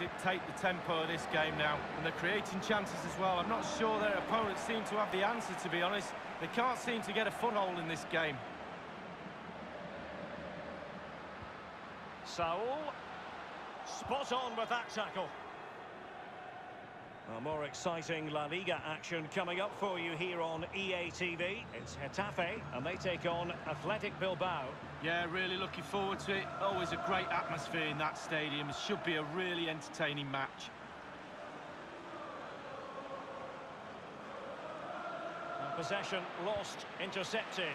dictate the tempo of this game now, and they're creating chances as well. I'm not sure their opponents seem to have the answer, to be honest. They can't seem to get a foothold in this game. Saul, spot on with that tackle. More exciting La Liga action coming up for you here on EA TV. It's Getafe, and they take on Athletic Bilbao. Yeah, really looking forward to it. Always a great atmosphere in that stadium. It should be a really entertaining match. Possession lost, intercepted.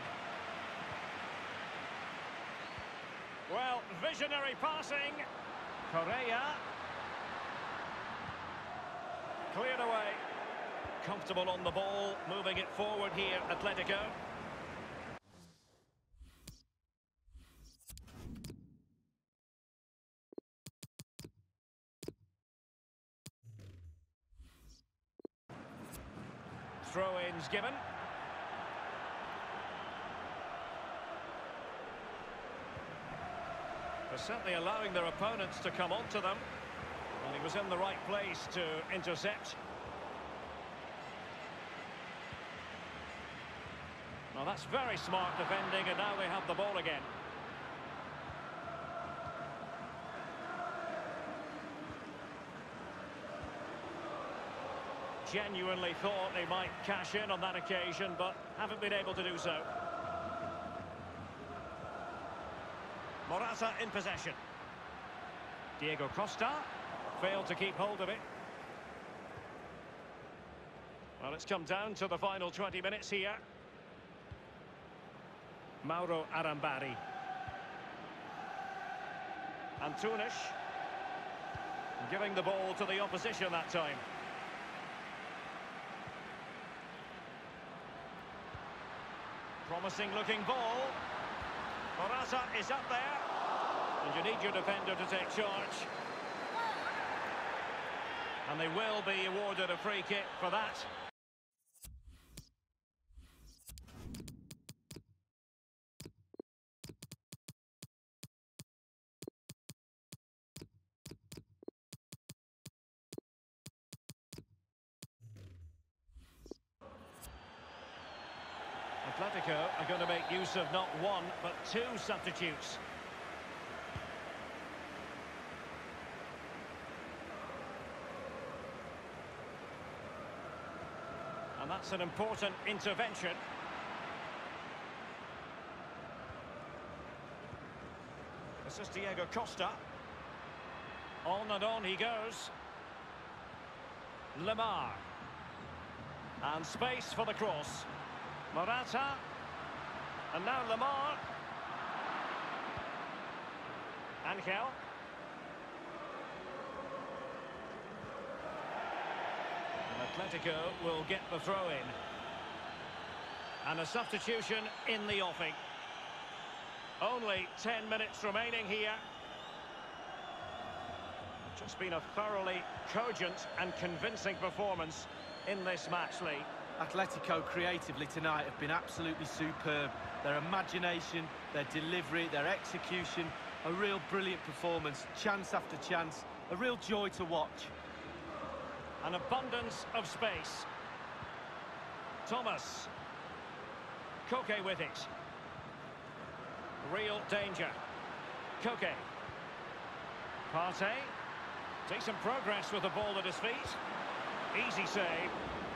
Well, visionary passing. Correa. Cleared away. Comfortable on the ball, moving it forward here, Atletico. Throw-ins given. They're certainly allowing their opponents to come onto them. And he was in the right place to intercept. Well, that's very smart defending, and now they have the ball again. Genuinely thought they might cash in on that occasion, but haven't been able to do so. Morata in possession. Diego Costa failed to keep hold of it. Well, it's come down to the final 20 minutes here. Mauro Arambari. Antunes. Giving the ball to the opposition that time. Promising looking ball. Morata is up there. And you need your defender to take charge. And they will be awarded a free kick for that. Atletico are going to make use of not one, but two substitutes. And that's an important intervention. This is Diego Costa. On and on he goes. Lemar. And space for the cross. Morata. And now Lemar. Angel. Atletico will get the throw-in. And a substitution in the offing. Only 10 minutes remaining here. Just been a thoroughly cogent and convincing performance in this match, Lee. Atletico creatively tonight have been absolutely superb. Their imagination, their delivery, their execution, a real brilliant performance, chance after chance, a real joy to watch. An abundance of space. Thomas. Koke with it. Real danger. Koke. Partey. Decent progress with the ball at his feet. Easy save.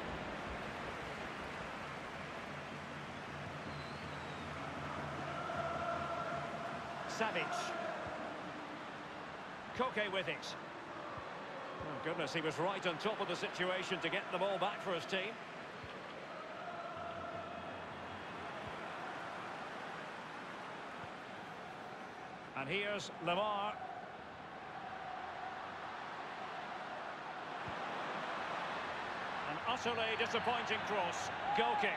Savic. Koke with it. Oh, goodness, he was right on top of the situation to get the ball back for his team. And here's Lemar. An utterly disappointing cross. Goal kick.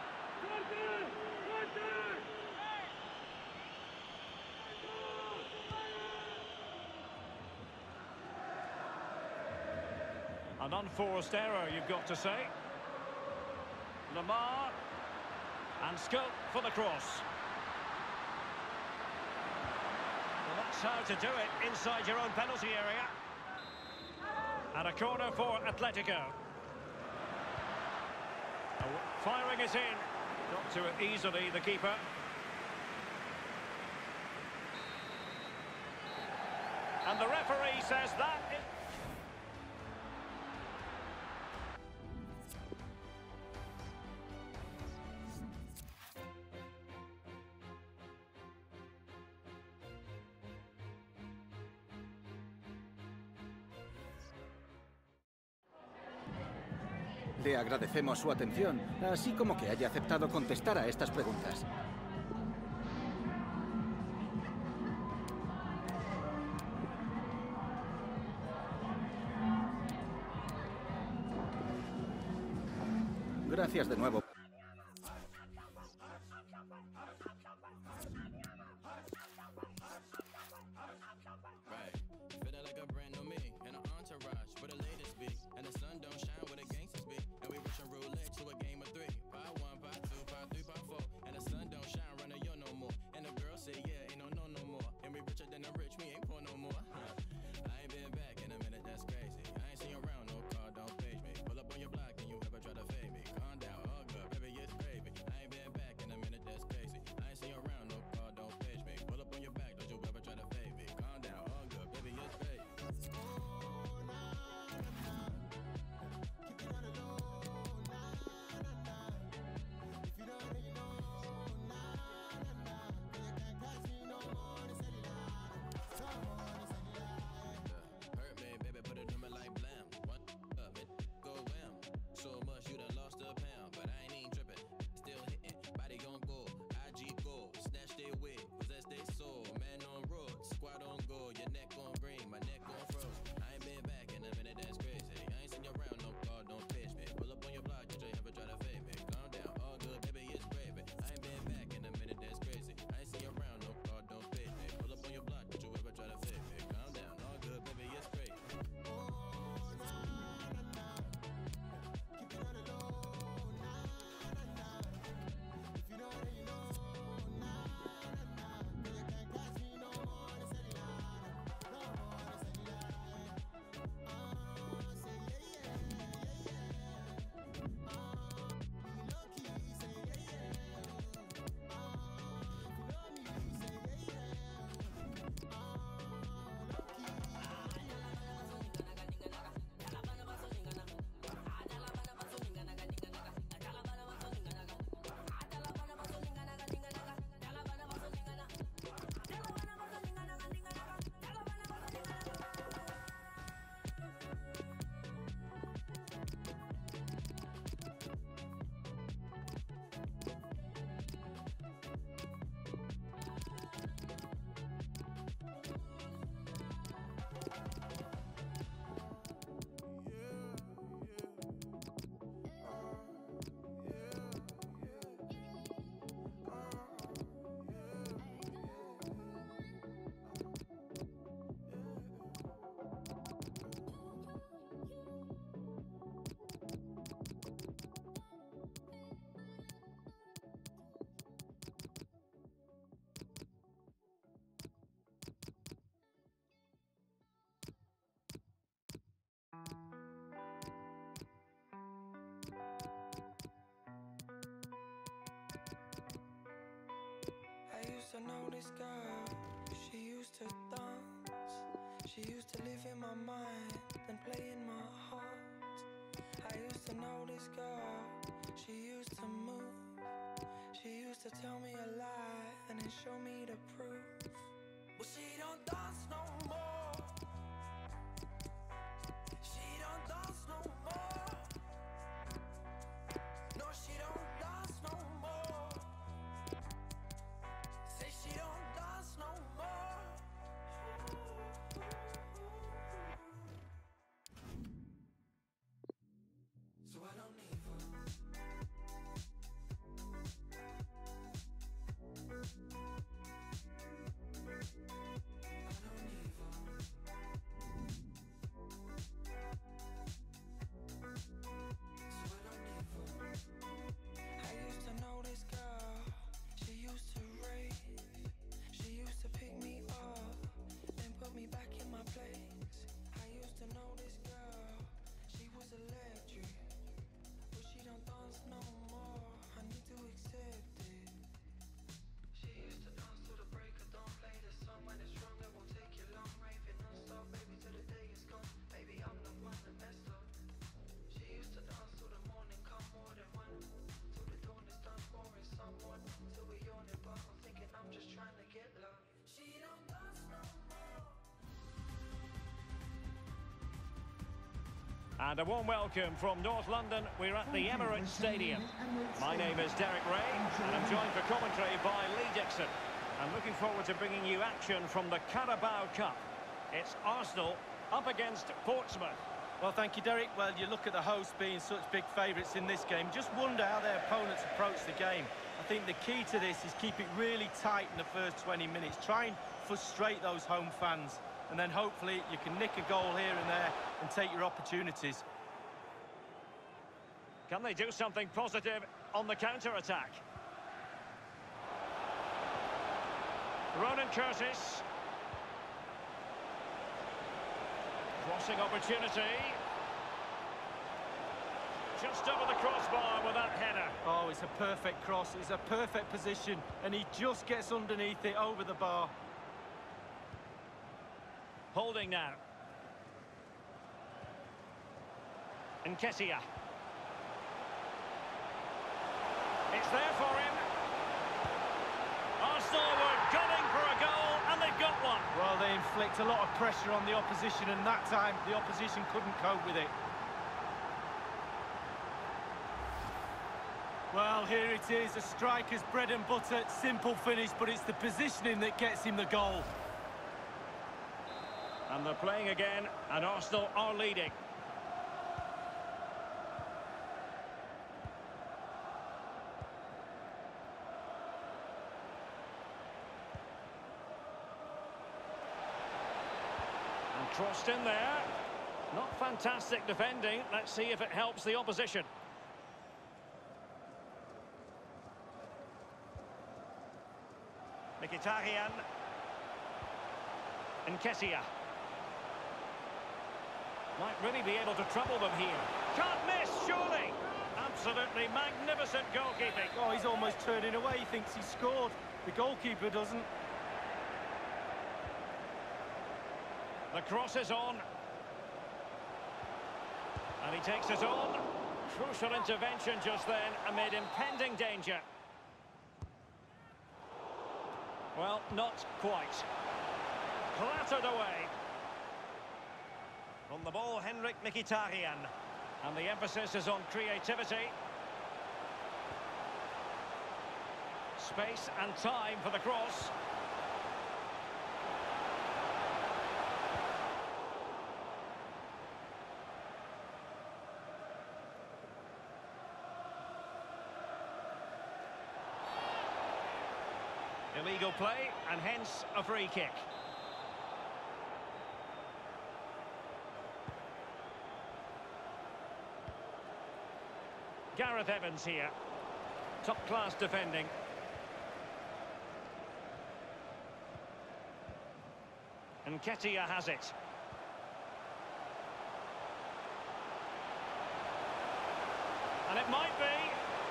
An unforced error, you've got to say. Lemar. And scope for the cross. Well, that's how to do it inside your own penalty area. And a corner for Atletico. Firing it in. Not to it easily, the keeper. And the referee says that... Le agradecemos su atención, así como que haya aceptado contestar a estas preguntas. Gracias de nuevo. used to know this girl, she used to dance. She used to live in my mind, then play in my heart. I used to know this girl, she used to move. She used to tell me a lie, and then show me the proof. Well, she don't dance no more. She don't dance no more. No, she don't dance no more. Say she don't dance no more. So I don't need her. I don't need her. And a warm welcome from North London. We're at the Emirates Stadium. My name is Derek Ray, and I'm joined for commentary by Lee Dixon. I'm looking forward to bringing you action from the Carabao Cup. It's Arsenal up against Portsmouth. Well, thank you, Derek. Well, you look at the hosts being such big favourites in this game. Just wonder how their opponents approach the game. I think the key to this is keep it really tight in the first 20 minutes. Try and frustrate those home fans. And then hopefully you can nick a goal here and there and take your opportunities. Can they do something positive on the counter-attack? Ronan Curtis. Crossing opportunity. Just over the crossbar with that header. Oh, it's a perfect cross. It's a perfect position. And he just gets underneath it over the bar. Holding now. Nketiah. It's there for him. Arsenal were gunning for a goal, and they've got one. Well, they inflict a lot of pressure on the opposition, and that time the opposition couldn't cope with it. Well, here it is, a striker's bread and butter, simple finish, but it's the positioning that gets him the goal. And they're playing again, and Arsenal are leading. And crossed in there. Not fantastic defending. Let's see if it helps the opposition. Mkhitaryan. Nketiah. Might really be able to trouble them here. Can't miss, surely! Absolutely magnificent goalkeeping. Oh, he's almost turning away. He thinks he scored. The goalkeeper doesn't. The cross is on. And he takes it on. Crucial intervention just then amid impending danger. Well, not quite. Clattered away. On the ball, Henrik Mkhitaryan. And the emphasis is on creativity. Space and time for the cross. Illegal play, and hence a free kick. Gareth Evans here. Top-class defending. Nketiah has it. And it might be.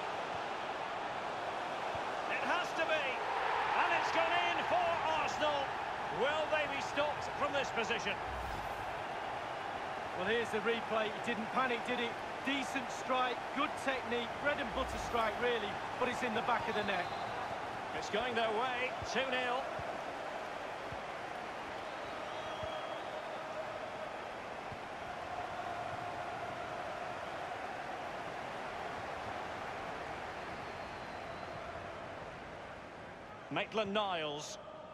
It has to be. And it's gone in for Arsenal. Will they be stopped from this position? Well, here's the replay. He didn't panic, did he? Decent strike, good technique, bread and butter strike, really, but it's in the back of the net. It's going their way, 2-0. Maitland-Niles.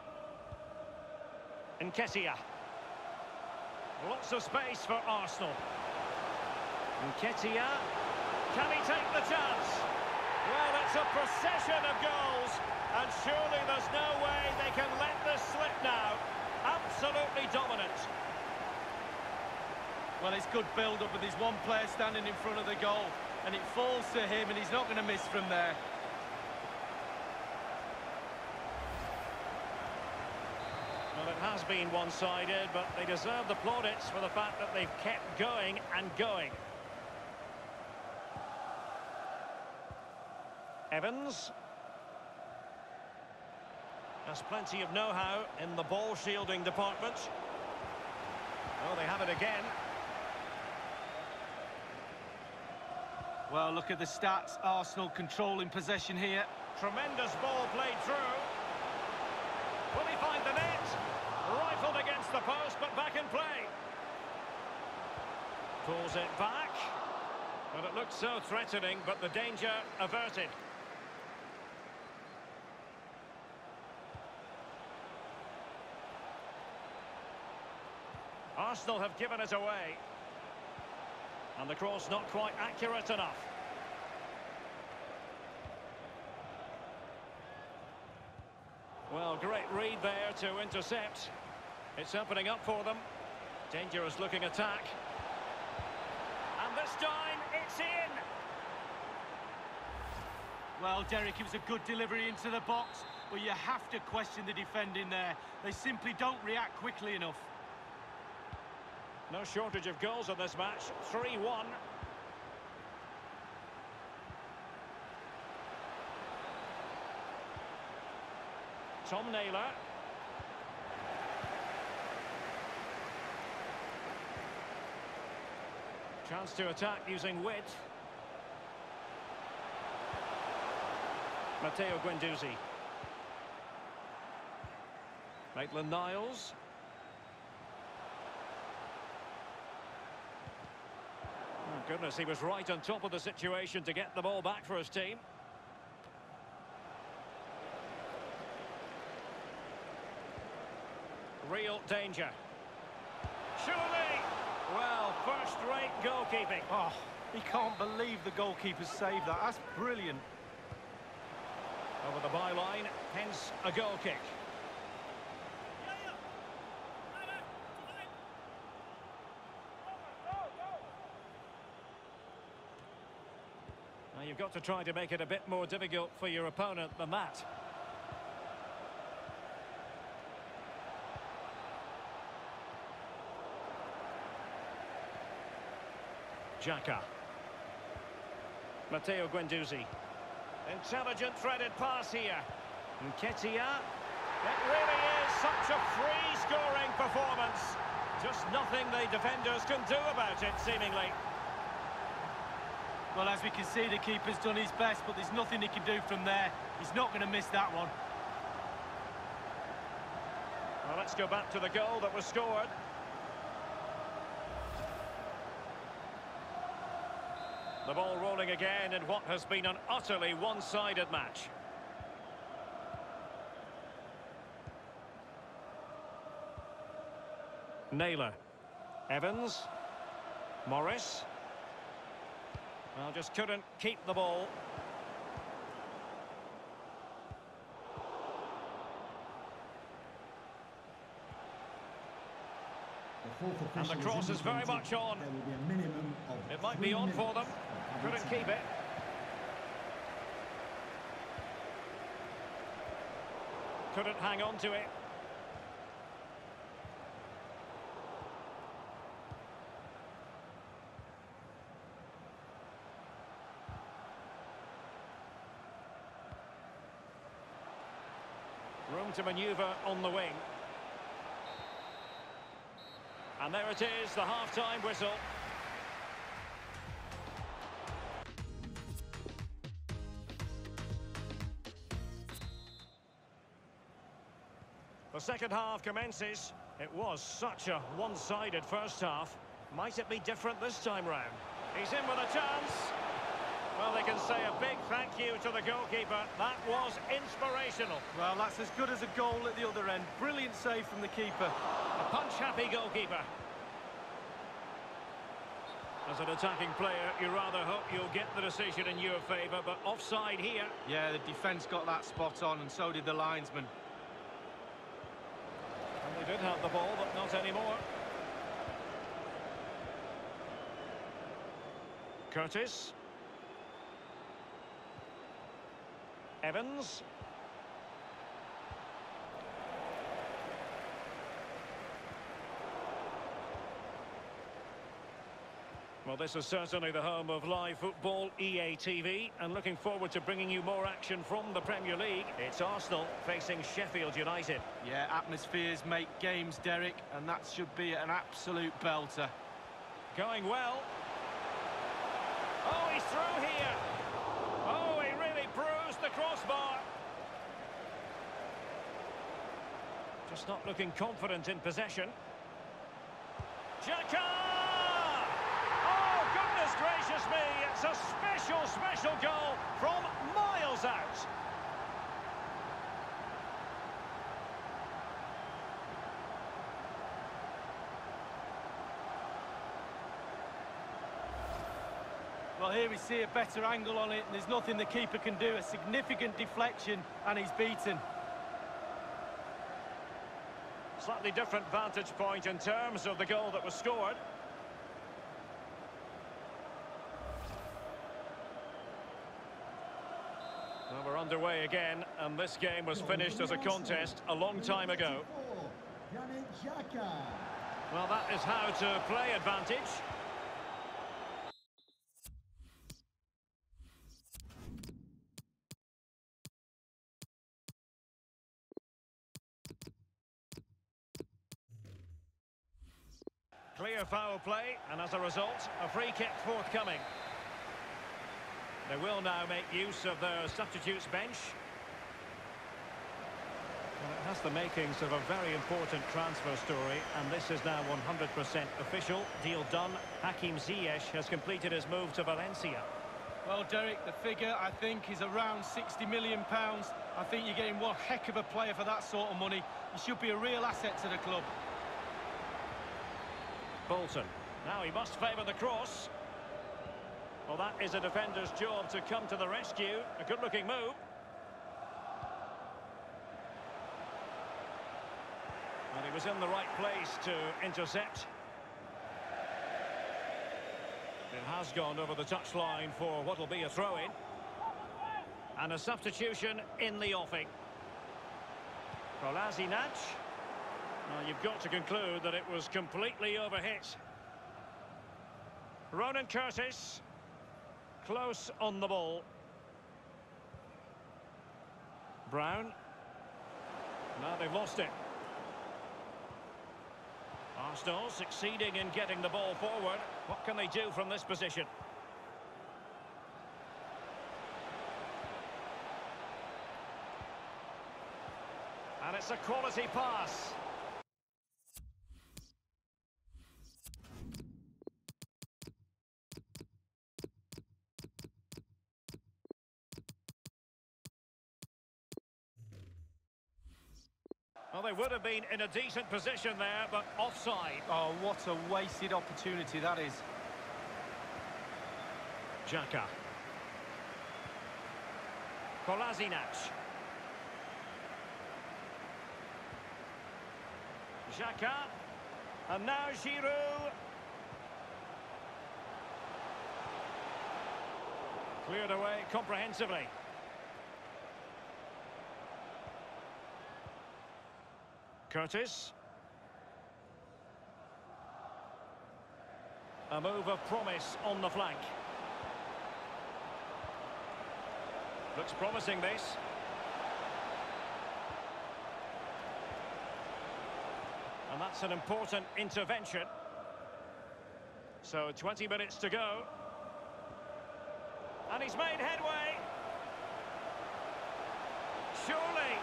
Nketiah. Lots of space for Arsenal. Nketiah. Can he take the chance? Well, it's a procession of goals, and surely there's no way they can let this slip now. Absolutely dominant. Well, it's good build-up with his one player standing in front of the goal, and it falls to him, and he's not going to miss from there. Well, it has been one-sided, but they deserve the plaudits for the fact that they've kept going and going. Evans. Has plenty of know-how in the ball-shielding department. Oh, they have it again. Well, look at the stats. Arsenal controlling possession here. Tremendous ball played through. Will he find the net? Rifled against the post, but back in play. Pulls it back. But it looked so threatening, but the danger averted. Arsenal have given it away. And the cross not quite accurate enough. Well, great read there to intercept. It's opening up for them. Dangerous looking attack. And this time, it's in! Well, Derek, it was a good delivery into the box, but you have to question the defending there. They simply don't react quickly enough. No shortage of goals in this match. 3-1. Tom Naylor. Chance to attack using width. Matteo Guendouzi. Maitland-Niles. Oh, goodness, he was right on top of the situation to get the ball back for his team. Real danger. Surely! Well, first-rate goalkeeping. Oh, he can't believe the goalkeeper saved that. That's brilliant. Over the byline, hence a goal kick. Now you've got to try to make it a bit more difficult for your opponent than that. Xhaka. Matteo Guendouzi. Intelligent threaded pass here. Nketiah. It really is such a free-scoring performance. Just nothing the defenders can do about it, seemingly. Well, as we can see, the keeper's done his best, but there's nothing he can do from there. He's not going to miss that one. Well, let's go back to the goal that was scored. The ball rolling again in what has been an utterly one-sided match. Naylor. Evans. Morris. Well, just couldn't keep the ball. And the cross is very much on. It might be on for them. Couldn't keep it. Couldn't hang on to it. Room to manoeuvre on the wing. And there it is, the half-time whistle. The second half commences. It was such a one-sided first half. Might it be different this time round? He's in with a chance. Well, they can say a big thank you to the goalkeeper. That was inspirational. Well, that's as good as a goal at the other end. Brilliant save from the keeper. A punch-happy goalkeeper. As an attacking player, you rather hope you'll get the decision in your favour, but offside here. Yeah, the defence got that spot on, and so did the linesman. And they did have the ball, but not anymore. Curtis. Evans. Well, this is certainly the home of live football, EA TV, and looking forward to bringing you more action from the Premier League. It's Arsenal facing Sheffield United. Yeah, atmospheres make games, Derek, and that should be an absolute belter. Going well. Oh, he's through here. Oh, he really bruised the crossbar. Just not looking confident in possession. Xhaka! potential goal from miles out. Well, here we see a better angle on it, and there's nothing the keeper can do. A significant deflection, and he's beaten. Slightly different vantage point in terms of the goal that was scored. Well, we're underway again, and this game was finished as a contest a long time ago. Well, that is how to play advantage. Clear foul play, and as a result, a free kick forthcoming. They will now make use of their substitutes bench. Well, it has the makings of a very important transfer story, and this is now 100% official. Deal done. Hakim Ziyech has completed his move to Valencia. Well, Derek, the figure, I think, is around £60 million. I think you're getting one heck of a player for that sort of money. He should be a real asset to the club. Bolton. Now he must favour the cross. Well, that is a defender's job to come to the rescue. A good-looking move. And he was in the right place to intercept. It has gone over the touchline for what will be a throw-in. And a substitution in the offing. Kolasinac. Well, you've got to conclude that it was completely overhit. Ronan Curtis. Close on the ball. Brown. Now they've lost it. Arsenal succeeding in getting the ball forward. What can they do from this position? And it's a quality pass. Well, they would have been in a decent position there, but offside. Oh, what a wasted opportunity that is. Xhaka. Kolasinac. Xhaka. And now Giroud. Cleared away comprehensively. Curtis. A move of promise on the flank. Looks promising, this. And that's an important intervention. So 20 minutes to go. And he's made headway. Surely.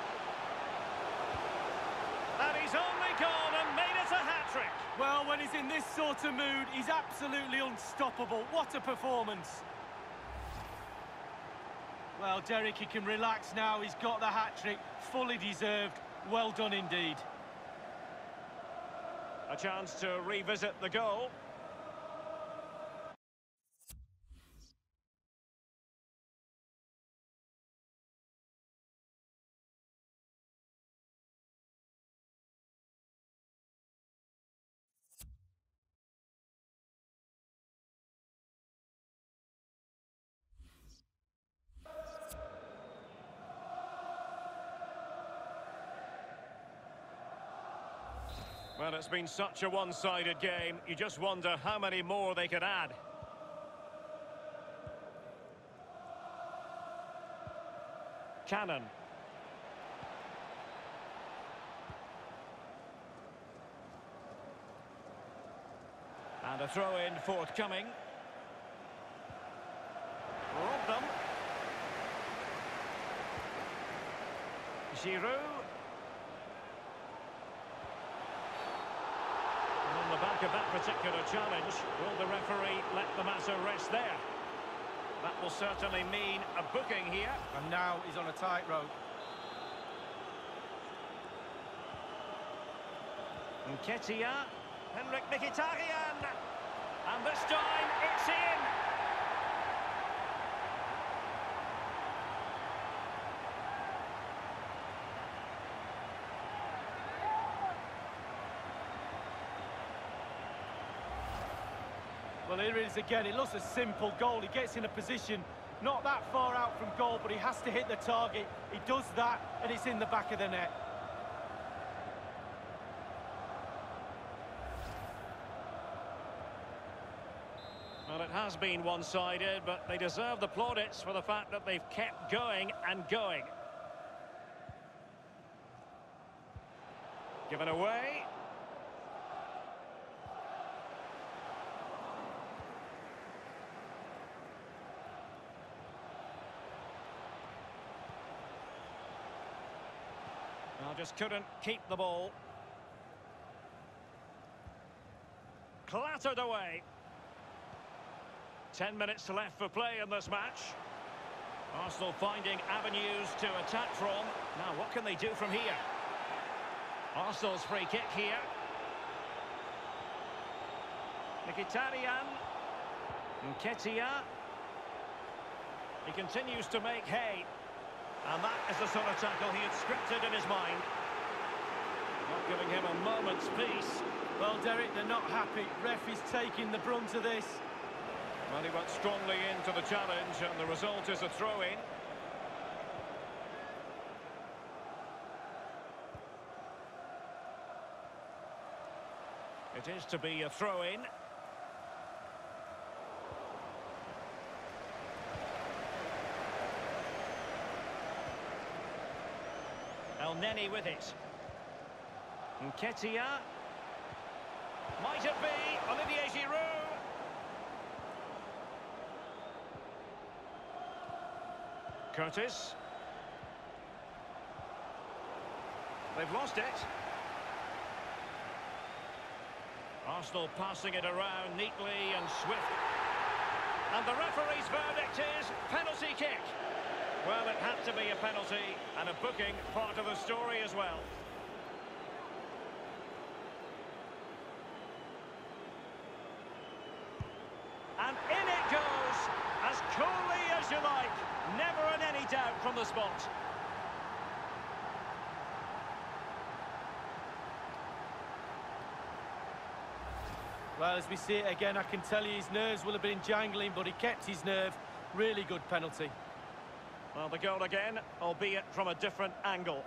And he's only gone and made it a hat-trick. Well, when he's in this sort of mood, he's absolutely unstoppable. What a performance. Well, Derek, he can relax now. He's got the hat-trick. Fully deserved. Well done indeed. A chance to revisit the goal. Well, it's been such a one-sided game. You just wonder how many more they could add. Cannon. And a throw-in forthcoming. Robbed them. Giroud. On the back of that particular challenge, will the referee let the matter rest there? That will certainly mean a booking here. And now he's on a tightrope. Nketiah, Henrik Mkhitaryan, and this time it's in. Well, here it is again. It looks a simple goal. He gets in a position not that far out from goal, but he has to hit the target. He does that, and it's in the back of the net. Well, it has been one-sided, but they deserve the plaudits for the fact that they've kept going and going. Given away. Well, just couldn't keep the ball. Clattered away. 10 minutes left for play in this match. Arsenal finding avenues to attack from. Now, what can they do from here? Arsenal's free kick here. Mkhitaryan. Nketiah. He continues to make hay. And that is the sort of tackle he had scripted in his mind. Not giving him a moment's peace. Well, Derek, they're not happy. Ref is taking the brunt of this. Well, he went strongly into the challenge, and the result is a throw-in. It is to be a throw-in. El Neni with it. Nketiah. Might it be Olivier Giroud? Curtis. They've lost it. Arsenal passing it around neatly and swift. And the referee's verdict is penalty kick. Well, it had to be a penalty, and a booking part of the story as well. And in it goes, as coolly as you like. Never in any doubt from the spot. Well, as we see it again, I can tell you his nerves will have been jangling, but he kept his nerve. Really good penalty. Well, the goal again, albeit from a different angle.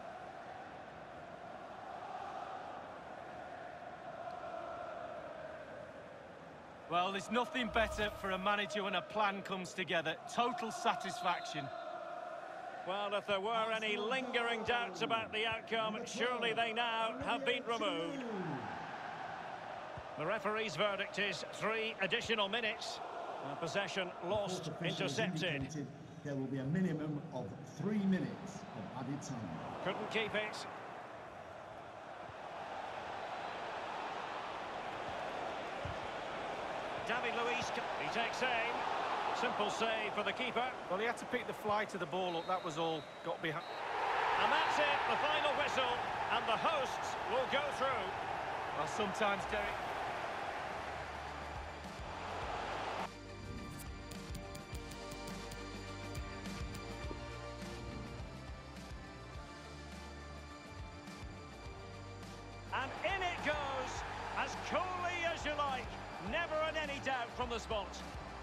Well, there's nothing better for a manager when a plan comes together. Total satisfaction. Well, if there were any lingering doubts about the outcome, surely they now have been removed. The referee's verdict is 3 additional minutes. Possession lost, intercepted. There will be a minimum of 3 minutes of added time. Couldn't keep it. David Luiz, he takes aim. Simple save for the keeper. Well, he had to pick the fly to the ball up, that was all. Got behind. And that's it, the final whistle. And the hosts will go through. Well, sometimes, Derek... And in it goes, as coolly as you like. Never in any doubt from the spot.